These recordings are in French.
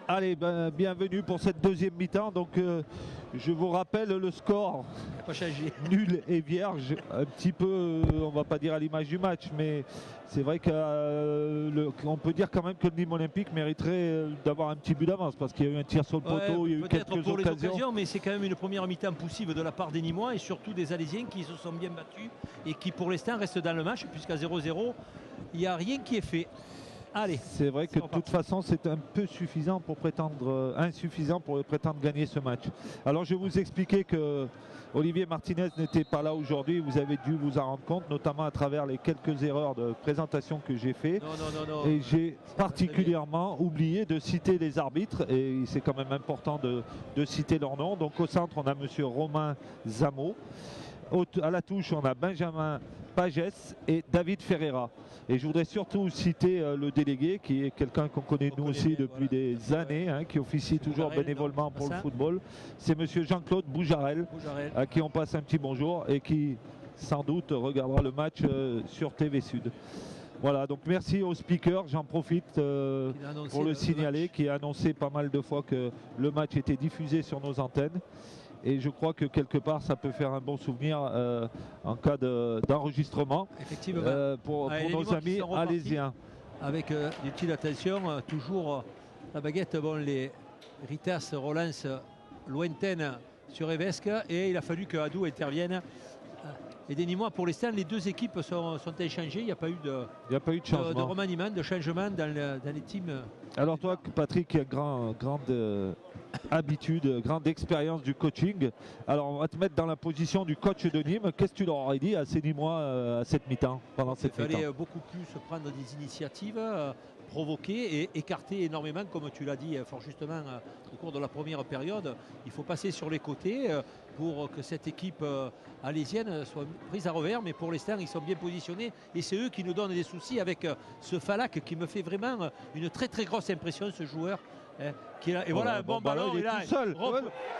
Allez, bienvenue pour cette deuxième mi-temps. Donc, je vous rappelle le score. Il n'a pas changé. Nul et vierge. Un petit peu, on va pas dire à l'image du match, mais c'est vrai qu'on peut dire quand même que le Nîmes Olympique mériterait d'avoir un petit but d'avance parce qu'il y a eu un tir sur le poteau, il y a eu quelques pour occasions. les occasions, mais c'est quand même une première mi-temps poussive de la part des Nîmois et surtout des Alésiens qui se sont bien battus et qui pour l'instant restent dans le match puisqu'à 0-0, il n'y a rien qui est fait. Allez, c'est vrai que de toute façon c'est un peu insuffisant pour prétendre gagner ce match. Alors je vais vous expliquer que Olivier Martinez n'était pas là aujourd'hui, vous avez dû vous en rendre compte, notamment à travers les quelques erreurs de présentation que j'ai fait. Non. Et j'ai particulièrement oublié de citer les arbitres, et c'est quand même important de citer leur nom. Donc au centre, on a monsieur Romain Zamo. À la touche, on a Benjamin Pagès et David Ferreira. Et je voudrais surtout citer le délégué, qui est quelqu'un qu'on connaît nous aussi depuis des années, qui officie toujours bénévolement pour le football. C'est monsieur Jean-Claude Boujarel, à qui on passe un petit bonjour et qui sans doute regardera le match sur TV Sud. Voilà, donc merci au speaker, j'en profite pour le signaler, qui a annoncé pas mal de fois que le match était diffusé sur nos antennes. Et je crois que quelque part ça peut faire un bon souvenir en cas d'enregistrement pour nos amis alésiens. Avec des petites attentions, toujours la baguette, bon, les Ritas relance lointaine sur Evesque et il a fallu que Hadou intervienne. Et des Nîmois, pour l'instant, les deux équipes sont échangées. Il n'y a pas eu de changement, de remaniement, de changement dans les teams. Alors toi, Patrick, qui a grande habitude, grande expérience du coaching. Alors on va te mettre dans la position du coach de Nîmes. Qu'est-ce que tu leur aurais dit à ces Nîmois à cette mi-temps, pendant cette mi-temps? Il fallait beaucoup plus prendre des initiatives, provoquer et écarter énormément, comme tu l'as dit fort justement au cours de la première période. Il faut passer sur les côtés pour que cette équipe alésienne soit prise à revers, mais pour l'instant ils sont bien positionnés et c'est eux qui nous donnent des soucis avec ce Falak qui me fait vraiment une très très grosse impression, ce joueur. Et voilà un bon ballon, il est tout seul. But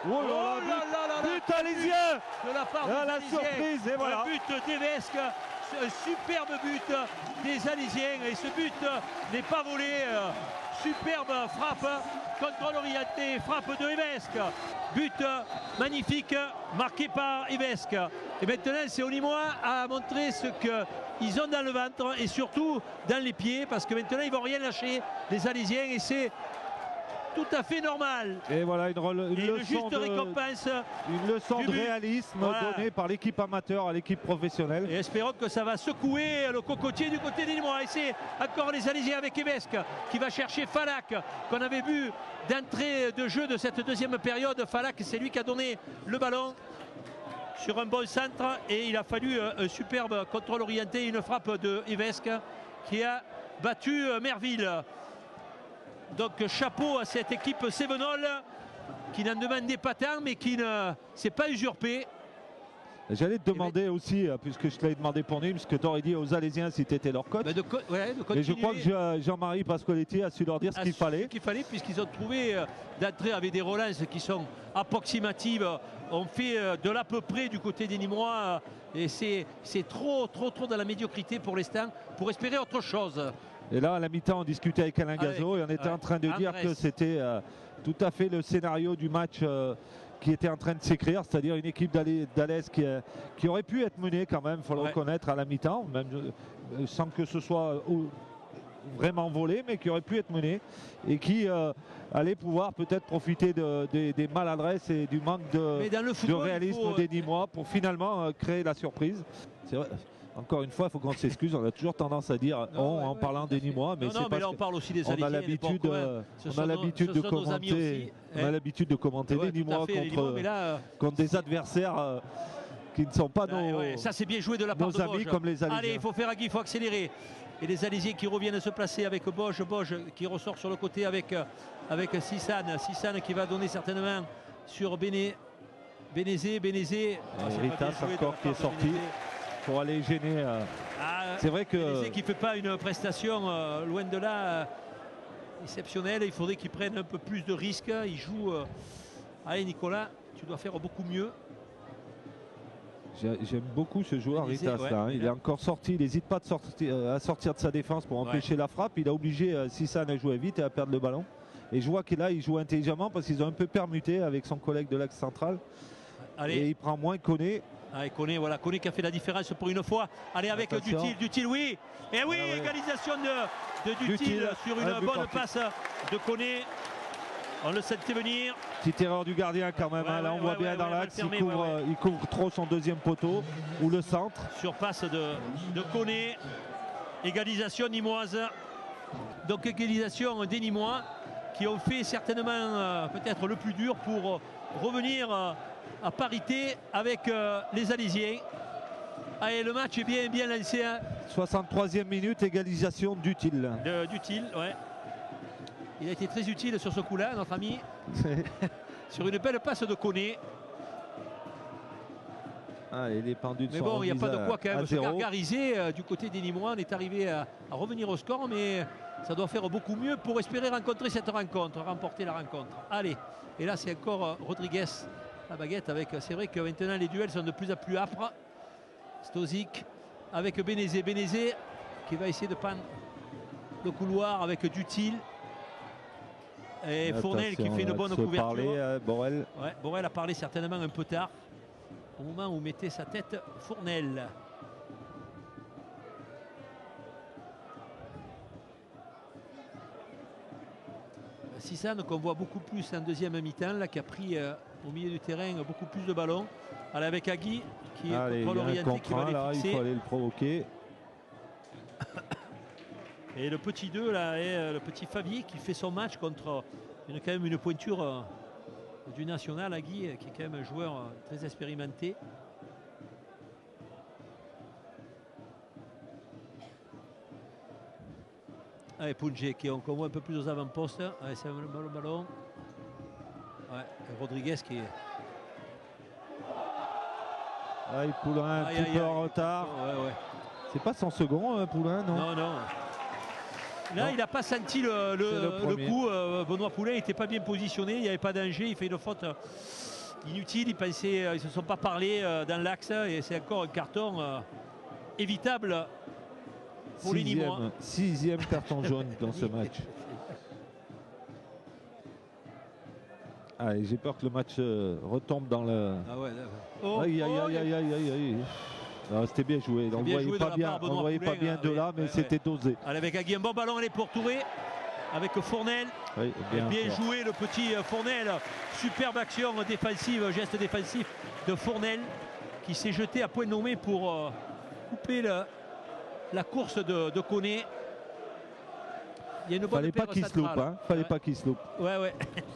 alésien de la part la des surprise, et voilà. Un but d'Evesque, un superbe but des Alésiens et ce but n'est pas volé. Superbe frappe, contrôle orienté, frappe de Evesque. But magnifique marqué par Evesque. Et maintenant c'est aux Nîmois à montrer ce qu'ils ont dans le ventre et surtout dans les pieds, parce que maintenant ils ne vont rien lâcher, les Alésiens, et c'est tout à fait normal. Et voilà une leçon de réalisme donnée par l'équipe amateur à l'équipe professionnelle. Et espérons que ça va secouer le cocotier du côté des Nîmois. Et c'est encore les Alésiens avec Evesque qui va chercher Falak, qu'on avait vu d'entrée de jeu de cette deuxième période. Falak, c'est lui qui a donné le ballon sur un bon centre et il a fallu un superbe contrôle orienté, une frappe de Evesque qui a battu Merville. Donc chapeau à cette équipe Sévenol qui n'en demandait pas tant mais qui ne s'est pas usurpé. J'allais te demander aussi, puisque je te l'avais demandé pour Nîmes, ce que tu aurais dit aux Alésiens si tu étais leur coach. Et je crois que Jean-Marie Pasqualetti a su leur dire ce qu'il fallait. Ce qu'il fallait, puisqu'ils ont trouvé d'entrée avec des relances qui sont approximatives. On fait de l'à peu près du côté des Nîmois et c'est trop dans la médiocrité pour l'instant pour espérer autre chose. Et là, à la mi-temps, on discutait avec Alain Gazo et on était en train de dire que c'était tout à fait le scénario du match qui était en train de s'écrire, c'est-à-dire une équipe d'Alès qui aurait pu être menée quand même, il faut le reconnaître, à la mi-temps, même sans que ce soit vraiment volé, mais qui aurait pu être menée et qui allait pouvoir peut-être profiter des maladresses et du manque de réalisme des Nîmois pour finalement créer la surprise. C'est vrai. Encore une fois, il faut qu'on s'excuse. On a toujours tendance à dire en parlant des Nîmois, mais c'est mais là on parle aussi des Alésiens. On a l'habitude de commenter. On a l'habitude de commenter les Nîmois contre des adversaires qui ne sont pas nos. Ça c'est bien joué de la part de amis comme les Alésiens. Allez, il faut faire il faut accélérer. Et les Alésiens qui reviennent se placer avec Boge qui ressort sur le côté avec Sissane qui va donner certainement sur Bénézé. Ritas encore qui est sorti pour aller gêner. C'est vrai que Bénézé qui ne fait pas une prestation loin de là exceptionnelle. Il faudrait qu'il prenne un peu plus de risques. Il joue. Allez Nicolas, tu dois faire beaucoup mieux. J'aime beaucoup ce joueur Ritas là. Il est encore sorti, il n'hésite pas à sortir de sa défense pour empêcher la frappe. Il a obligé Sissane à jouer vite et à perdre le ballon. Et je vois qu'il là, il joue intelligemment parce qu'ils ont un peu permuté avec son collègue de l'axe central. Allez. Et il prend moins Koné. Allez, Koné, voilà, Koné qui a fait la différence pour une fois. Allez, avec Duthil, oui. Et oui, égalisation de Duthil sur une bonne passe de Koné. On le sentait venir. Petite erreur du gardien quand même. Là, on voit bien dans l'axe, il couvre trop son deuxième poteau ou le centre. Surpasse de Koné. Égalisation nîmoise. Donc égalisation des Nîmois qui ont fait certainement peut-être le plus dur pour revenir à parité avec les Alésiens. Allez, le match est bien lancé. 63e minute, égalisation d'Util. Duthil, ouais. Il a été très utile sur ce coup-là, notre ami. Sur une belle passe de Koné. Ah, il est pendu de mais son bon, il n'y a pas de quoi quand même se zéro. gargariser du côté des Nîmois. On est arrivé à revenir au score, mais ça doit faire beaucoup mieux pour espérer rencontrer cette rencontre, remporter la rencontre. Allez, et là c'est encore Rodriguez, la baguette avec. C'est vrai que maintenant les duels sont de plus en plus âpres. Stozic avec Bénézé. Bénézé qui va essayer de prendre le couloir avec Duthil. Et Fournel qui fait une bonne couverture. Borel. Ouais, Borel a parlé certainement un peu tard, au moment où mettait sa tête Fournel. Sissane qu'on voit beaucoup plus en deuxième mi-temps, là, qui a pris au milieu du terrain beaucoup plus de ballons. Allez, avec Agui qui est contrôle orienté, qui va les fixer. Il faut aller le provoquer. Et le petit 2 là, et le petit Fabier qui fait son match contre quand même une pointure du national, Agui, qui est quand même un joueur très expérimenté. Allez, Punjé qu'on voit un peu plus aux avant-postes. Allez, c'est le ballon. Ouais, Rodriguez qui est. Allez, Poulain, un petit peu en retard. Ouais. C'est pas son second, Poulain, non? Non. Là, il n'a pas senti le coup. Benoît Poulain n'était pas bien positionné. Il n'y avait pas danger. Il fait une faute inutile. Ils ne se sont pas parlé dans l'axe. Et c'est encore un carton évitable pour les Nîmois. 6e carton jaune dans ce match. Allez, j'ai peur que le match retombe dans le. Ah ouais, Aïe. C'était bien joué. On ne voyait pas bien de là, mais c'était dosé. Allez, avec Agui, un bon ballon, allez pour Touré. Avec Fournel. Oui, bien joué le petit Fournel. Superbe action défensive, geste défensif de Fournel qui s'est jeté à point nommé pour couper la course de Koné. Il y a une bonne Fallait pas qu'il se loupe. Fallait pas qu'il se loupe. Ouais.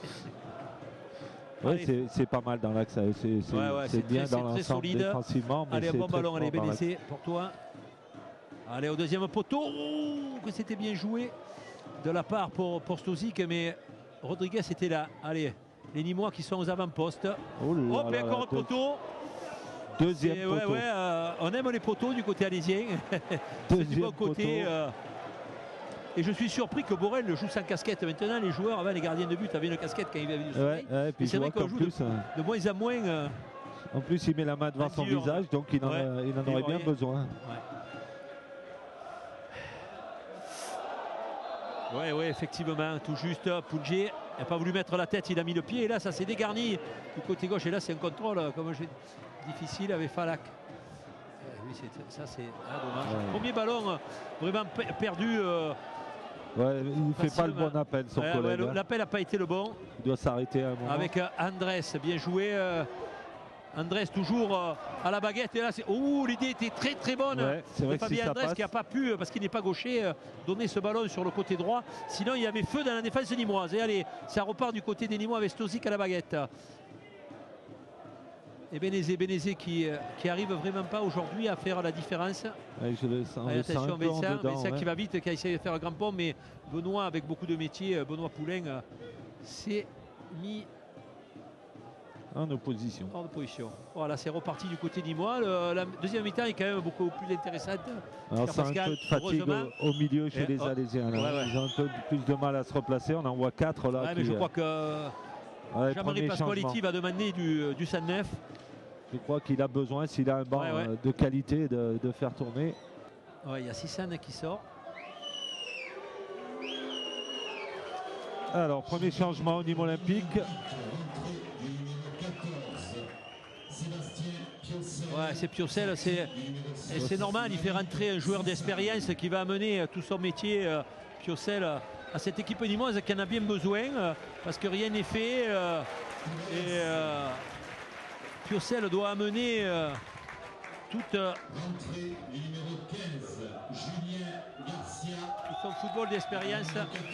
Ouais, c'est pas mal dans l'axe. C'est bien dans l'ensemble défensivement. Allez, un bon ballon, allez, Bénézé pour toi. Allez, au deuxième poteau. Que c'était bien joué de la part pour Stozic, mais Rodriguez était là. Allez, les Nîmois qui sont aux avant-postes. Hop, et encore un poteau. Deuxième poteau. On aime les poteaux du côté alésien. Du bon côté. Et je suis surpris que Borel joue sans casquette. Maintenant, les joueurs, avant les gardiens de but, avaient une casquette quand il avait du soleil. C'est vrai qu'on joue de moins en moins. En plus, il met la main devant son visage, donc il en aurait bien besoin. Oui, effectivement, tout juste. Punjé n'a pas voulu mettre la tête, il a mis le pied. Et là, ça s'est dégarni du côté gauche. Et là, c'est un contrôle, comme j'ai difficile avec Falak. Oui, ça, c'est dommage. Premier ballon vraiment perdu. Il ne fait pas le bon appel, son collègue. L'appel n'a pas été le bon. Il doit s'arrêter à un moment. Avec Andrés, bien joué. Andrés toujours à la baguette. Et là, l'idée était très très bonne. C'est vrai que Fabien Andrés qui n'a pas pu, parce qu'il n'est pas gaucher, donner ce ballon sur le côté droit. Sinon, il y avait feu dans la défense nîmoise. Et allez, ça repart du côté des Nîmois avec Stozic à la baguette. Et Bénézé qui arrive vraiment pas aujourd'hui à faire la différence. Attention, Vincent qui va vite, qui a essayé de faire un grand pont, mais Benoît, avec beaucoup de métier, Benoît Poulain, s'est mis en opposition. Voilà, c'est reparti du côté d'Imois. La deuxième mi-temps est quand même beaucoup plus intéressante. Alors c'est un peu de fatigue au milieu chez les Alésiens. Ils ont un peu plus de mal à se replacer. On en voit 4 là. Mais je crois que Jean-Marie Pasqualetti va demander du 109. Je crois qu'il a besoin, s'il a un banc de qualité, de faire tourner. Il y a Sissane qui sort. Alors, premier changement au niveau olympique. Ouais, c'est Piocel, c'est normal, il fait rentrer un joueur d'expérience qui va amener tout son métier, Piocel, à cette équipe nîmoise qui en a bien besoin, parce que rien n'est fait. Piocel doit amener tout son football d'expérience.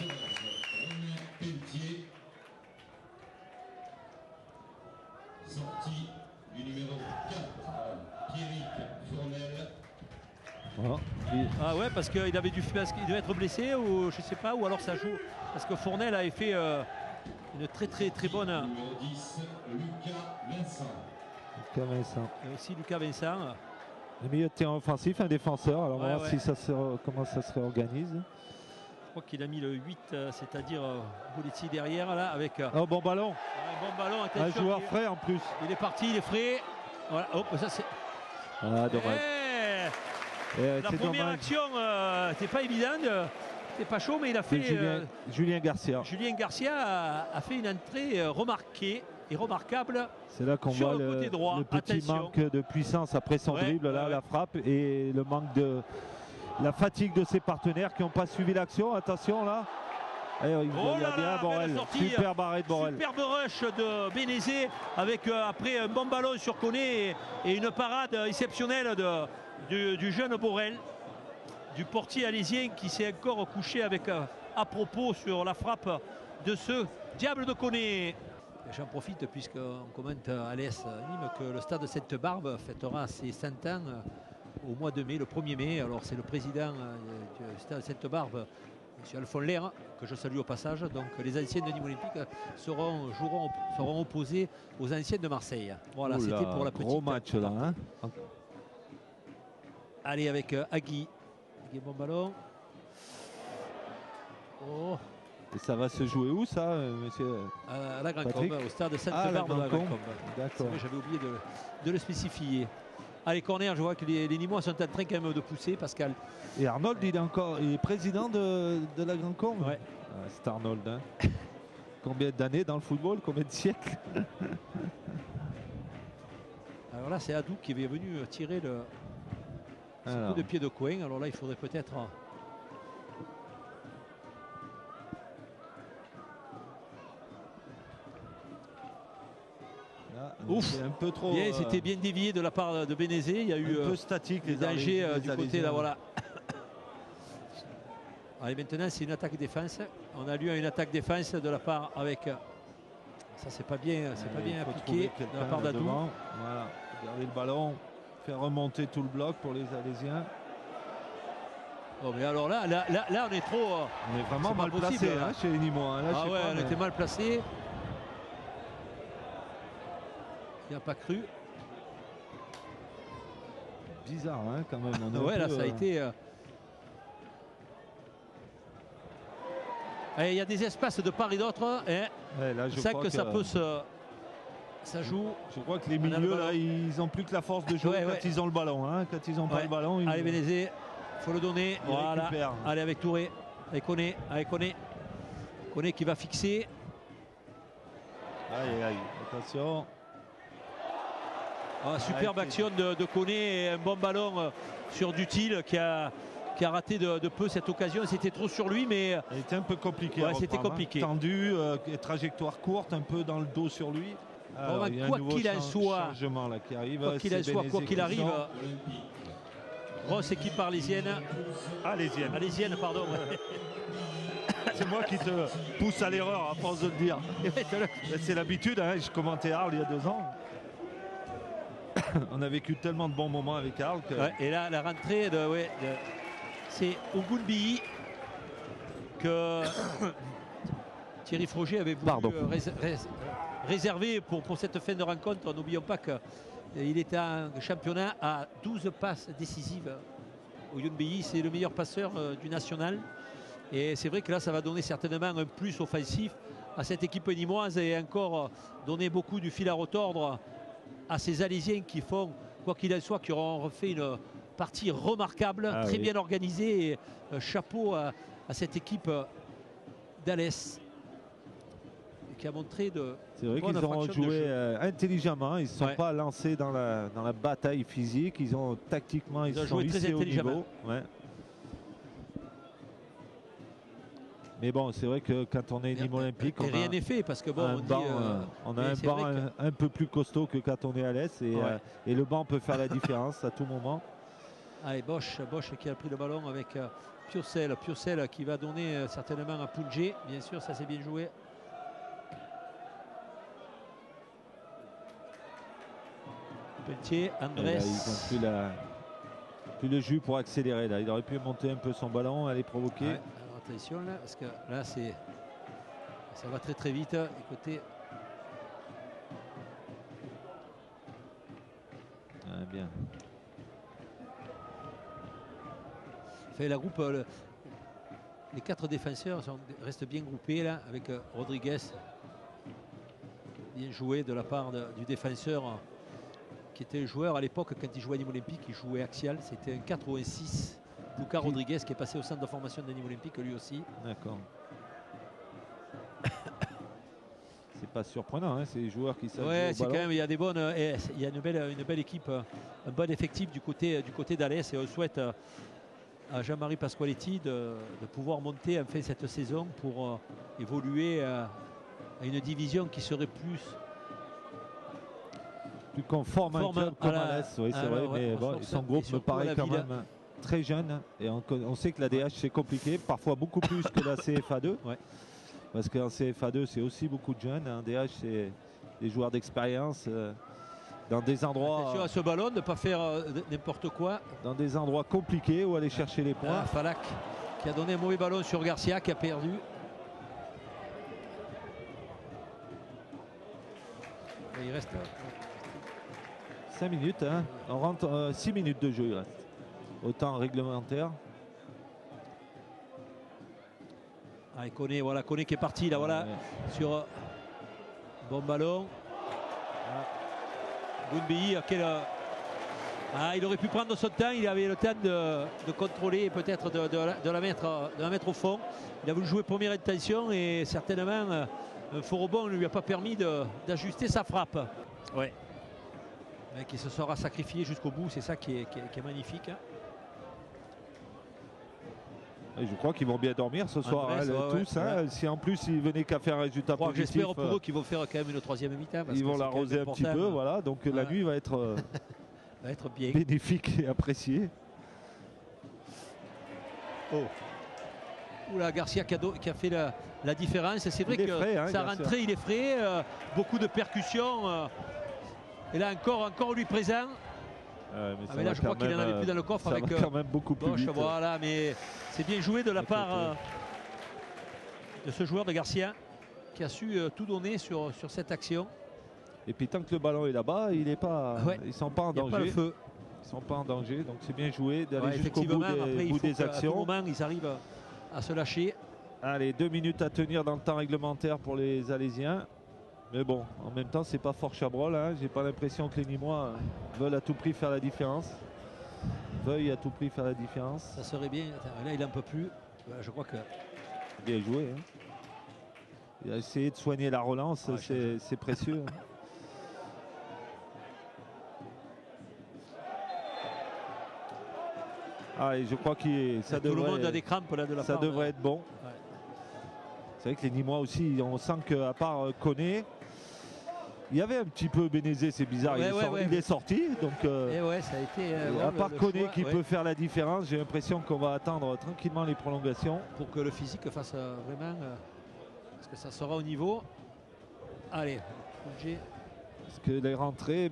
Sortie du numéro 4, Pierrick Fournel. Voilà. Ah ouais, parce qu'il avait dû, parce qu'il devait être blessé ou je sais pas, ou alors ça joue. Parce que Fournel avait fait une très bonne. Numéro 10, Lucas Vincent. Lucas Vincent. Et aussi Lucas Vincent. Le milieu de terrain offensif, un défenseur. Alors, on va voir ouais. si ça comment ça se réorganise. Je crois qu'il a mis le 8, c'est-à-dire Boletti derrière, là, avec Oh, bon ballon. un bon ballon. Un Attention, joueur frais en plus. il est parti, il est frais. Voilà, hop, ça c'est. Ah, dommage. La C'est première dommage. action, c'était pas évident. C'était pas chaud, mais il a C'est fait. Julien Garcia. Julien Garcia a fait une entrée remarquée et remarquable. C'est là qu'on Sur voit le côté droit, le petit attention. manque de puissance après son Ouais, dribble, là, ouais. la frappe, et le manque de la fatigue de ses partenaires qui n'ont pas suivi l'action. Attention là. Et il Oh y a là bien là, Borel. belle sortie. Super arrêt de Borel. Superbe rush de Bénézé avec après un bon ballon sur Koné et une parade exceptionnelle du jeune Borel, du portier alésien qui s'est encore couché avec à propos sur la frappe de ce diable de Koné. J'en profite puisqu'on commente à l'Est Nîmes que le stade Sainte-Barbe fêtera ses 100 ans au mois de mai, le 1er mai. Alors c'est le président du stade Sainte-Barbe, M. Alphonse Lair, que je salue au passage. Donc les anciens de Nîmes Olympique seront opposés aux anciens de Marseille. Voilà, c'était pour la petite. Gros match là. Hein. Allez avec Agui. Agui, bon ballon. Oh. Et ça va se jouer où ça, monsieur? À la Grand Patrick. Combe, au stade Ah, Sainte-Barbe de la Grand Combe. D'accord. J'avais oublié de le spécifier. Allez, corner, je vois que les Nîmois sont en train quand même de pousser, Pascal. Et Arnold, il est président de la Grand Combe. Ouais. Ah, c'est Arnold. Hein. Combien d'années dans le football? Combien de siècles? Alors là, c'est Adou qui est venu tirer le coup de pied de coin. Alors là, il faudrait peut-être. Ouf, un peu trop. Bien, c'était bien dévié de la part de Bénézé. Il y a eu un peu statique des dangers du côté là, Alésiens. voilà. Allez, maintenant c'est une attaque-défense. On a lu une attaque-défense de la part avec. Ça c'est pas bien, Il faut appliqué trouver de la part quelqu'un d'Adou. devant. Voilà, garder le ballon, faire remonter tout le bloc pour les Alésiens. Oh, mais alors là, on est trop. On est vraiment C'est pas mal possible, placé là. hein, chez les Nîmois. Là, je Ah sais ouais, pas, on mais était mal placé. Il n'a pas cru. bizarre hein, quand même. On est Ouais, un là peu, ça a été. Et il y a des espaces de part et d'autre. Hein. ouais, là, je C'est ça crois que ça peut se. Ça joue. Je crois que les On a le milieux ballon. là, ils n'ont plus que la force de jouer Ouais, quand ouais. ils ont le ballon. Hein. Quand ils n'ont pas Ouais. le ballon, ils Allez, Bénézé, il faut le donner. ils Voilà. récupèrent. Allez, avec Touré. Avec Koné. Avec Koné. Koné qui va fixer. Aïe, aïe, attention. Ah, superbe action de Koné et un bon ballon sur Dutil qui a raté de peu cette occasion. C'était trop sur lui, mais Il était un peu compliqué. Ouais, à c'était reprendre, hein. compliqué. Tendu, trajectoire courte, un peu dans le dos sur lui. Alors, Bon, il y a un quoi nouveau qu'il en soit, changement là qui arrive. quoi qu'il en C'est soit, Bénézé quoi qu'il qui arrive, sort. grosse équipe arlésienne. Alésienne. Alésienne, pardon. C'est moi qui te pousse à l'erreur à force de le dire. C'est l'habitude, hein. Je commentais Arles il y a 2 ans. On a vécu tellement de bons moments avec Arles que Ouais, et là, la rentrée c'est Ogunbi que Thierry Froger avait voulu réserver pour cette fin de rencontre. N'oublions pas qu'il est en championnat à 12 passes décisives. Ogunbi, c'est le meilleur passeur du national. Et c'est vrai que là, ça va donner certainement un plus offensif à cette équipe nîmoise et encore donner beaucoup du fil à retordre à ces Alésiens qui font, quoi qu'il en soit, qui auront refait une partie remarquable, très bien organisée. Et chapeau à cette équipe d'Alès. qui a montré de C'est vrai bonnes qu'ils ont fractions de joué jeu. intelligemment, ils ne se sont Ouais. pas lancés dans la bataille physique, ils ont tactiquement ils ont se sont joué très hissés au intelligemment. niveau. Ouais. Mais bon, c'est vrai que quand on est Nîmes Olympique, Et rien n'est fait parce que bon, un on dit, banc, on a mais un c'est banc vrai que- un peu plus costaud que quand on est à l'Est et le banc peut faire la différence à tout moment. Allez, Bosch qui a pris le ballon avec Purcell qui va donner certainement à Poungé. Bien sûr, ça c'est bien joué. Pelletier, Et là, Andrés. ils n'ont plus le jus pour accélérer. Là. Il aurait pu monter un peu son ballon, aller provoquer. Ouais, alors attention là, parce que là ça va très très vite. Écoutez, Bien. fait la groupe, les 4 défenseurs restent bien groupés là avec Rodriguez. Bien joué de la part du défenseur qui était joueur à l'époque quand il jouait à Nîmes Olympique, il jouait axial, c'était un 4 ou un 6. Lucas Rodriguez qui est passé au centre de formation de Nîmes Olympique lui aussi. D'accord. C'est pas surprenant, hein, c'est les joueurs qui savent. Ouais, c'est jouer au quand ballon. même, il y a des bonnes, il y a une belle équipe, un bon effectif du côté d'Alès, et on souhaite à Jean-Marie Pasqualetti de pouvoir monter enfin cette saison pour évoluer à une division qui serait plus conforme à un club comme Alès, oui, c'est vrai, mais bon, son groupe me paraît quand même très jeune et on sait que la DH c'est compliqué, parfois beaucoup plus que la CFA2. Ouais. Parce qu'en CFA2 c'est aussi beaucoup de jeunes, en DH c'est des joueurs d'expérience dans des endroits. Attention à ce ballon, ne pas faire n'importe quoi. Dans des endroits compliqués où aller chercher les points. Falac qui a donné un mauvais ballon sur Garcia qui a perdu. Et il reste 5 minutes, hein. On rentre 6 minutes de jeu, il reste. Au temps réglementaire. Ah, Koné qui est parti là, voilà, sur bon ballon. Gounbi, il aurait pu prendre son temps, il avait le temps de contrôler et peut-être de la mettre au fond. Il a voulu jouer première intention et certainement un faux rebond ne lui a pas permis d'ajuster sa frappe. Ouais. Mais qui se sera sacrifié jusqu'au bout, c'est ça qui est magnifique. Et je crois qu'ils vont bien dormir ce soir, Andrés, tous. Hein, si en plus ils venaient qu'à faire un résultat positif. J'espère pour eux qu'ils vont faire quand même une troisième mi-temps. Ils vont l'arroser un petit peu, voilà. Donc la nuit va être, va être bien. Bénéfique et appréciée. Oh. Oula, Garcia qui a fait la différence. C'est vrai que frais, hein, sa rentrée, il est frais. Beaucoup de percussions. Et là encore lui présent. Mais là je crois qu'il n'en avait plus dans le coffre avec quand même beaucoup plus vite. Voilà, mais c'est bien joué de la part de ce joueur de Garcia qui a su tout donner sur cette action. Et puis tant que le ballon est là-bas, ils ne sont pas en danger. Pas le feu. Ils sont pas en danger, donc c'est bien joué d'aller jusqu'au bout des actions. À tout moment, ils arrivent à se lâcher. Allez, 2 minutes à tenir dans le temps réglementaire pour les Alésiens. Mais bon, en même temps, c'est pas fort Chabrol. Hein. J'ai pas l'impression que les Nîmois veulent à tout prix faire la différence. Veuillent à tout prix faire la différence. Ça serait bien. Là, il n'en peut plus. Je crois que. Bien joué. Hein. Il a essayé de soigner la relance. C'est précieux. Hein. Ah, et je crois que ça tout le monde a des crampes là de la part. Ça devrait être bon. Ouais. C'est vrai que les Nîmois aussi, on sent qu'à part Koné, il y avait un petit peu Bénézé, c'est bizarre, il est sorti. Donc, ça a été, à part Koné qui peut faire la différence, j'ai l'impression qu'on va attendre tranquillement les prolongations. Pour que le physique fasse vraiment, parce que ça sera au niveau. Allez, parce que les rentrées,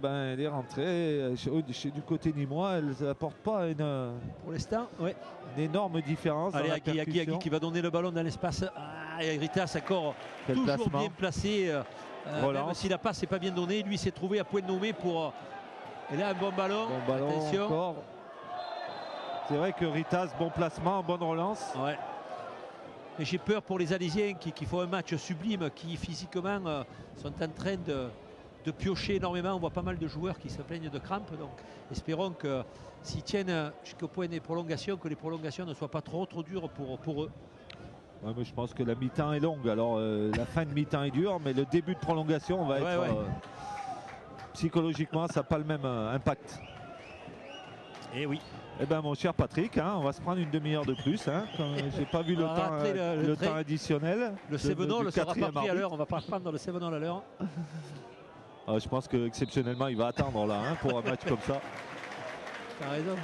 du côté nîmois, elles n'apportent pas pour l'instant, une énorme différence. Allez, Agui qui va donner le ballon dans l'espace. Ritas encore toujours bien placé. Même si la passe n'est pas bien donnée, lui s'est trouvé à point nommé pour. Et là, un bon ballon. Attention. Encore. C'est vrai que Ritas, bon placement, bonne relance. Ouais. Mais j'ai peur pour les Alésiens qui font un match sublime, qui physiquement sont en train de piocher énormément. On voit pas mal de joueurs qui se plaignent de crampes. Donc espérons que s'ils tiennent jusqu'au point des prolongations, que les prolongations ne soient pas trop dures pour eux. Ouais, mais je pense que la mi-temps est longue. Alors la fin de mi-temps est dure, mais le début de prolongation va être psychologiquement, ça n'a pas le même impact. Et oui. Eh bien mon cher Patrick, hein, on va se prendre une demi-heure de plus. Hein, j'ai pas vu le temps additionnel. Le Sévenol ne sera pas pris à l'heure. On va pas prendre le Sévenol à l'heure. Je pense qu'exceptionnellement il va attendre là hein, pour un match comme ça. T'as raison.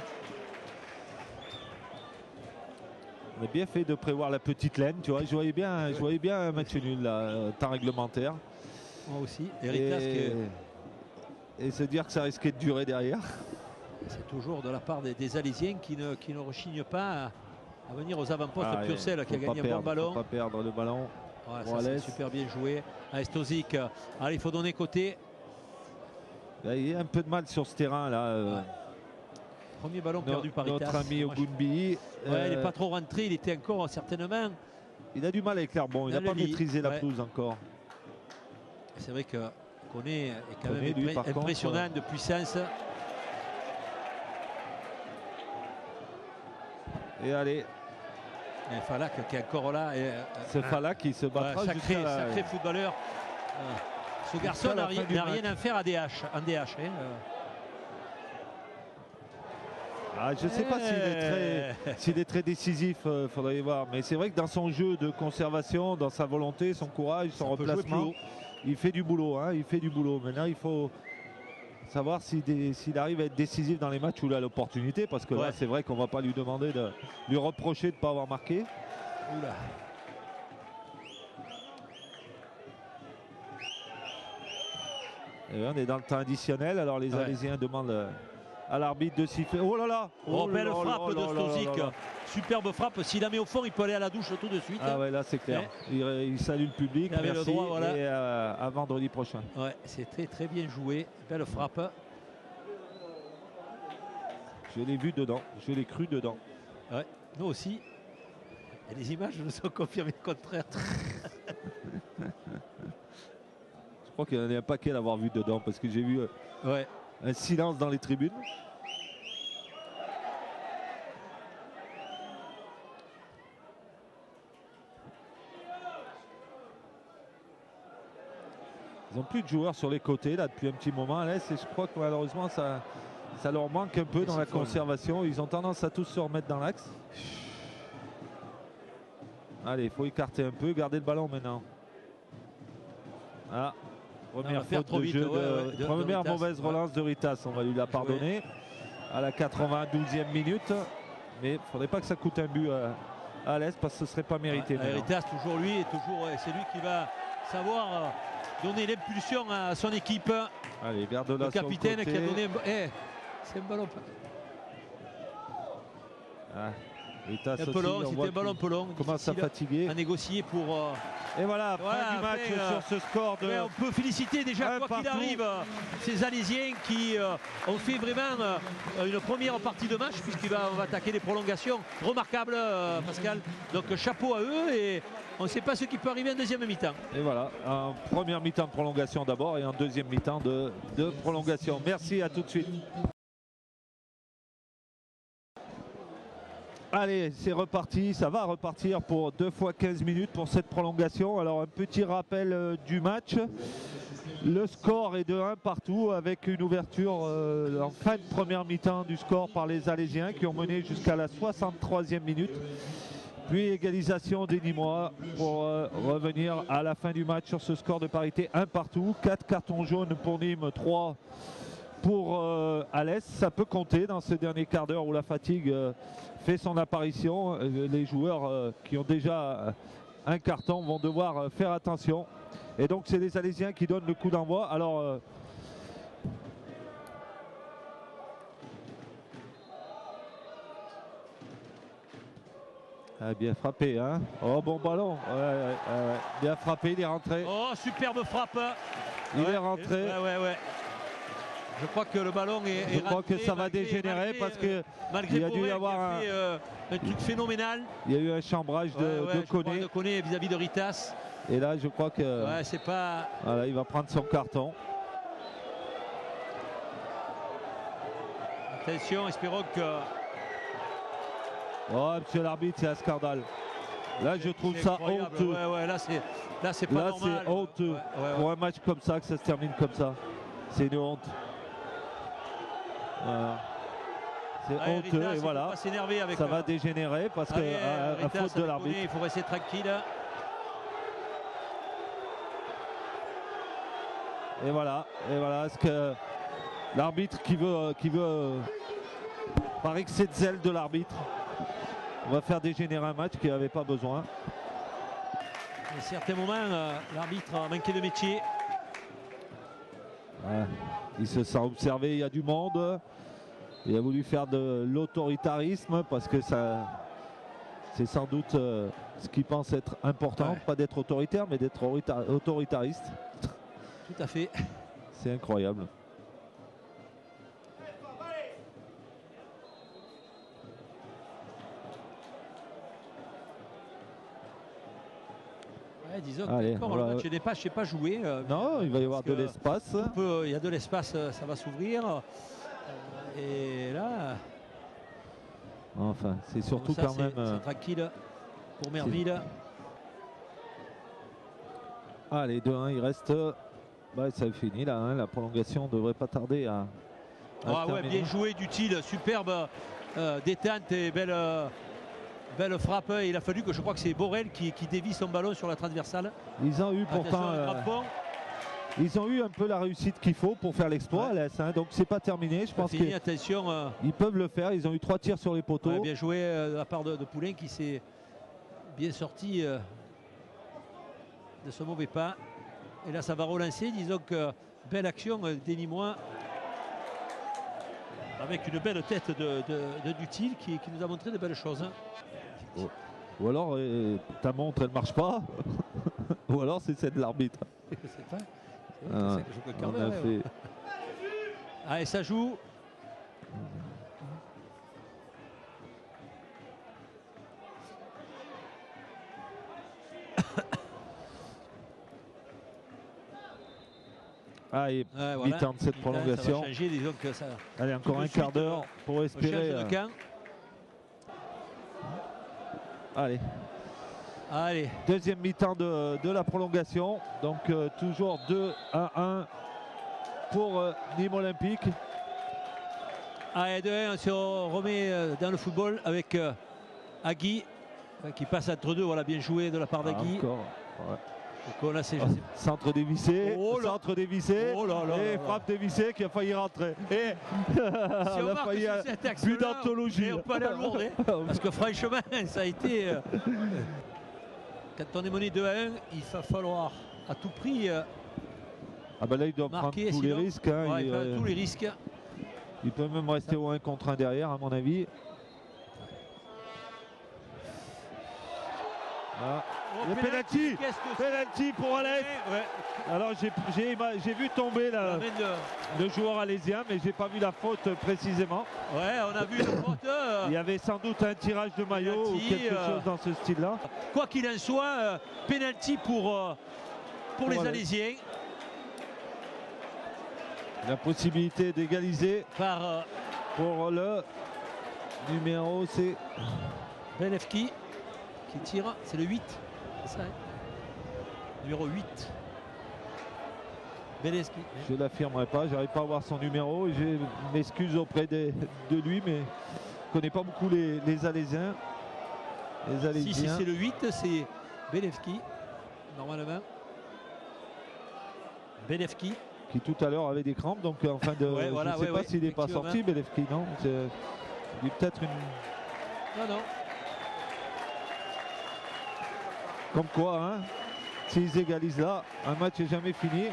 On a bien fait de prévoir la petite laine, tu vois. Je voyais bien un match nul là, temps réglementaire. Moi aussi. Et se dire que ça risquait de durer derrière. C'est toujours de la part des Alésiens qui ne rechignent pas à venir aux avant-postes. Piocel qui a gagné un bon ballon. Faut pas perdre le ballon. Ouais, ça c'est super bien joué. Stozic. Allez, il faut donner côté. Il y a un peu de mal sur ce terrain là. Premier ballon perdu par Ritas. Notre ami Ogunbi. Il n'est pas trop rentré, il était encore certainement. Il a du mal avec Clermont, il n'a pas maîtrisé la pelouse encore. C'est vrai que Koné est quand même impressionnant de puissance. Et allez. Et Falak qui est encore là. C'est Falak qui se battra sacré footballeur. Ce garçon n'a rien à faire en DH. Je ne sais pas s'il est très décisif, faudrait y voir. Mais c'est vrai que dans son jeu de conservation, dans sa volonté, son courage, son replacement, il fait du boulot. Hein, il fait du boulot. Maintenant, il faut savoir s'il arrive à être décisif dans les matchs où il a l'opportunité. Parce que là, c'est vrai qu'on ne va pas lui demander de lui reprocher de ne pas avoir marqué. Oula. Et on est dans le temps additionnel. Alors les Alésiens demandent à l'arbitre de siffler. Oh là là! Belle frappe de Stozic. Superbe frappe. S'il la met au fond, il peut aller à la douche tout de suite. Ah ouais, là c'est clair. Il salue le public. Il avait merci. Le droit, voilà. Et à vendredi prochain. Ouais, c'est très bien joué. Belle frappe. Je l'ai vu dedans. Je l'ai cru dedans. Ouais, nous aussi. Et les images nous ont confirmé le contraire. Je crois qu'il y en a un paquet à l'avoir vu dedans parce que j'ai vu un silence dans les tribunes. Ils n'ont plus de joueurs sur les côtés là depuis un petit moment à l'Est et je crois que malheureusement ça leur manque un peu dans la conservation. Ils ont tendance à tous se remettre dans l'axe. Allez, il faut écarter un peu, garder le ballon maintenant. Première faute de jeu, première mauvaise relance de Ritas, on va lui la pardonner à la 92e minute. Mais il ne faudrait pas que ça coûte un but à l'Est parce que ce ne serait pas mérité. Ritas, toujours lui, et c'est lui qui va savoir donner l'impulsion à son équipe. Allez, garde-la. Le capitaine qui a donné. C'est un ballon. Ritas un peu long, c'était un ballon un peu long. Commence à fatiguer. À négocier pour. Et voilà, fin du match sur ce score de. On peut féliciter déjà, quoi qu'il arrive, ces Alésiens qui ont fait vraiment une première partie de match, puisqu'on va attaquer les prolongations remarquables, Pascal. Donc chapeau à eux et on ne sait pas ce qui peut arriver en deuxième mi-temps. Et voilà, en première mi-temps de prolongation d'abord et en deuxième mi-temps de prolongation. Merci, à tout de suite. Allez, c'est reparti, ça va repartir pour 2 fois 15 minutes pour cette prolongation. Alors un petit rappel du match. Le score est de 1 partout avec une ouverture en fin de première mi-temps du score par les Alésiens qui ont mené jusqu'à la 63e minute. Puis égalisation des Nîmois pour revenir à la fin du match sur ce score de parité 1 partout. 4 cartons jaunes pour Nîmes, 3 pour Alès. Ça peut compter dans ce dernier quart d'heure où la fatigue fait son apparition. Les joueurs qui ont déjà un carton vont devoir faire attention. Et donc c'est les Alésiens qui donnent le coup d'envoi. Alors bien frappé, hein. Oh, bon ballon. Bien frappé, il est rentré. Oh, superbe frappe. Il est rentré. Je crois que le ballon est Je crois que ça va dégénérer parce que il a dû y avoir un truc phénoménal. Il y a eu un chambrage de Koné vis-à-vis de Ritas. Et là, je crois que c'est pas. Voilà, il va prendre son carton. Attention, espérons que. Oh, monsieur l'arbitre, c'est un scandale. Là, je trouve ça incroyable. honteux. Ouais, là, c'est pas Là, normal. c'est honteux. Pour un match comme ça, que ça se termine comme ça. C'est une honte. Voilà. C'est honteux Rita, et voilà. pas s'énerver avec Ça va dégénérer parce que à faute de l'arbitre. Il faut rester tranquille. Et voilà, ce que l'arbitre qui veut par excès de zèle de l'arbitre, on va faire dégénérer un match qui n'avait pas besoin. À certains moments, l'arbitre a manqué de métier. Ouais. Il se sent observé, il y a du monde. Il a voulu faire de l'autoritarisme parce que ça, c'est sans doute ce qu'il pense être important, pas d'être autoritaire, mais d'être autoritariste. Tout à fait. C'est incroyable. Ouais, disons Allez, que le match n'est pas joué. Non, il va y avoir de l'espace. Il y a de l'espace, ça va s'ouvrir. Et là... Enfin, c'est surtout quand même... C'est tranquille pour Merville. Allez, 2-1, il reste... Bah, ça est fini là, hein. La prolongation ne devrait pas tarder à bien joué, d'utile, superbe détente et belle frappe. Et il a fallu que je crois que c'est Borel qui dévie son ballon sur la transversale. Ils ont eu pourtant... Ils ont eu un peu la réussite qu'il faut pour faire l'exploit, hein, donc c'est pas terminé. Je pense qu'ils peuvent le faire. Ils ont eu 3 tirs sur les poteaux. Bien joué de la part de Poulain qui s'est bien sorti de ce mauvais pas. Et là, ça va relancer. Disons que belle action des Nîmois avec une belle tête de Dutil qui nous a montré de belles choses. Ou alors ta montre elle marche pas, ou alors c'est celle de l'arbitre. Allez, ça joue. Allez, mi-temps de cette prolongation. Ça va changer, disons que ça... Allez, encore un quart d'heure pour espérer. Allez. Deuxième mi-temps de la prolongation. Donc toujours 2-1 pour Nîmes Olympique. Allez, 2-1, on se remet dans le football avec Agui qui passe entre deux. Voilà, bien joué de la part d'Agui. Centre dévissé, centre dévissé, et frappe dévissée qui a failli rentrer. Et si on a failli but d'anthologie. On peut aller à Lourdes, parce que franchement, ça a été... quand on est mené 2-1, il va falloir à tout prix là, il doit prendre tous les risques. Hein, tous les risques. Il peut même rester au 1 contre 1 derrière, à mon avis. Ah. Le penalty pour Alès. Alors j'ai vu tomber le joueur alésien, mais j'ai pas vu la faute précisément. Ouais, on a vu la faute. Il y avait sans doute un tirage de maillot ou quelque chose dans ce style-là. Quoi qu'il en soit, penalty pour les Alésiens. La possibilité d'égaliser pour le numéro, c'est Belefki qui tire, c'est le 8. C'est ça, hein, numéro 8. Belefki. Je ne l'affirmerai pas, j'arrive pas à voir son numéro. Je m'excuse auprès de lui, mais je ne connais pas beaucoup les Alésiens. Si c'est le 8, c'est Belefki, normalement. Belefki. Qui tout à l'heure avait des crampes, donc en fin de... je ne sais pas s'il n'est pas sorti, Belefki, non. Il est peut-être une... Non. Comme quoi, hein, s'ils égalisent là, un match n'est jamais fini.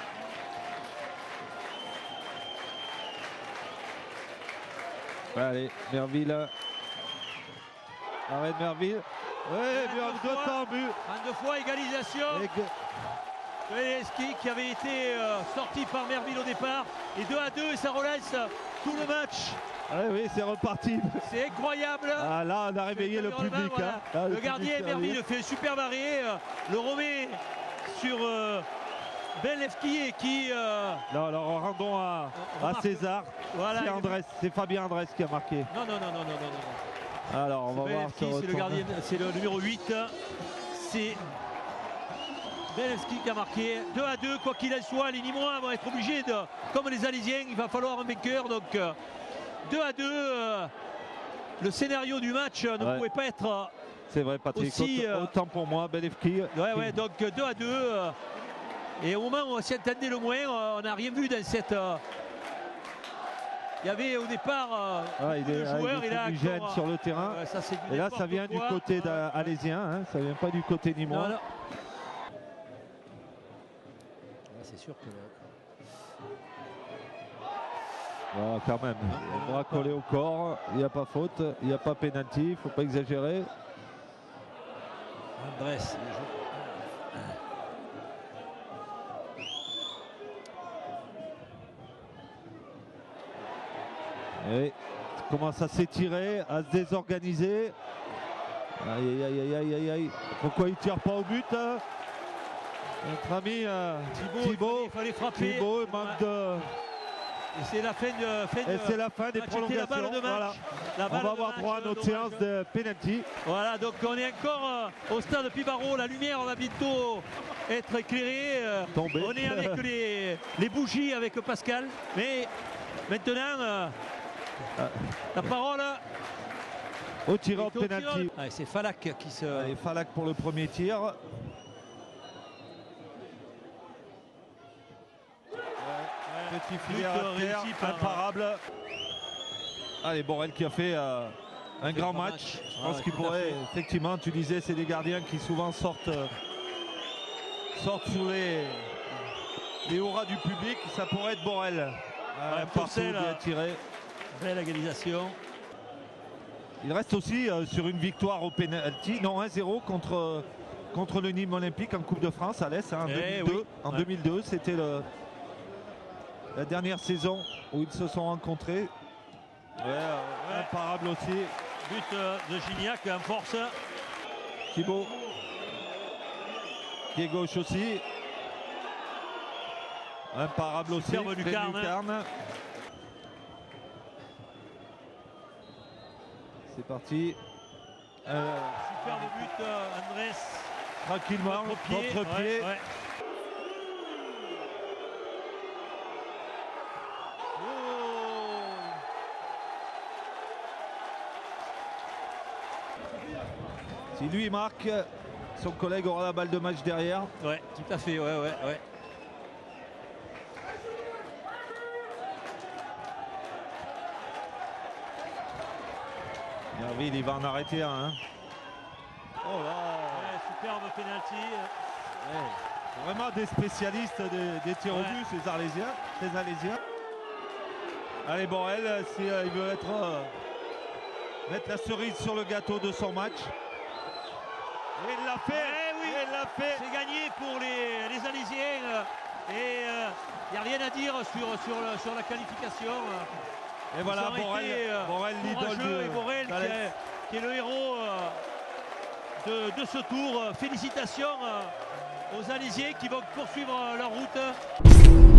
Allez, Merville. Arrête Merville. Ouais, en 2 fois égalisation. Belefki qui avait été sorti par Merville au départ. Et 2-2 et ça relance tout le match. Oui, c'est reparti. C'est incroyable. Ah, là, on a réveillé le public. Voilà. Hein. Le gardien Merville fait super barré. Le remet sur Belefki qui... Non, alors rendons à César. Voilà, c'est Fabien Andrés qui a marqué. Non. Alors on va voir Belevski, c'est le gardien, c'est le numéro 8. C'est Belevski qui a marqué 2-2, quoi qu'il en soit. Les Nîmois vont être obligés de, comme les Alésiens, il va falloir un vainqueur. Donc 2-2. Le scénario du match ne pouvait pas être. C'est vrai, Patrick. Aussi, autant pour moi, Belevski. Ouais, donc 2-2. Et au moment où on s'y attendait le moins, on n'a rien vu dans cette. Il y avait au départ le joueur, il a gêne sur le terrain. Ça, et là, ça vient du côté alésien, hein, ça vient pas du côté nîmois. C'est sûr que. Voilà, quand même, le bras collé au corps, il n'y a pas faute, il n'y a pas pénalty, il ne faut pas exagérer. Andrés, et commence à s'étirer, à se désorganiser. Aïe, aïe, aïe, aïe, aïe, aïe. Pourquoi il ne tire pas au but, hein? Notre ami Thibaut, il fallait frapper. Thibaut manque de... Et c'est la fin c'est la fin des prolongations. La balle de match. Voilà. On va avoir droit à notre séance de pénalty. Voilà, donc on est encore au stade Pibaro. La lumière va bientôt être éclairée. On est avec les bougies avec Pascal. Mais maintenant, la parole au tireur de pénalty. C'est Falak qui se... Allez, Falak pour le premier tir. Petit filet à terre, imparable. Allez, Borel qui a fait un grand match. Je pense qu'il pourrait, effectivement, tu disais, c'est des gardiens qui souvent sortent sous les auras du public. Ça pourrait être Borel. Partout bien tiré. Belle égalisation. Il reste aussi sur une victoire au pénalty, non 1-0 contre le Nîmes Olympique en Coupe de France à l'Est, hein, en 2002. C'était la dernière saison où ils se sont rencontrés. Imparable aussi. But de Gignac en force. Thibaut. Pied gauche aussi. Imparable aussi. Superbe Lucarne. C'est parti. Superbe but, Andrés. Tranquillement, contre-pied. Si lui marque, son collègue aura la balle de match derrière. Ouais, tout à fait, ouais. Merville, il va en arrêter un. Hein. Oh là, superbe penalty. Vraiment des spécialistes des tirs au but, ces Alésiens. Allez, Borel, il veut mettre la cerise sur le gâteau de son match. Et il l'a fait. Il l'a fait. C'est gagné pour les Alésiens. Et il n'y a rien à dire sur la qualification. Et voilà, Borel l'idole et Borel qui est le héros de ce tour. Félicitations aux Alésiens qui vont poursuivre leur route.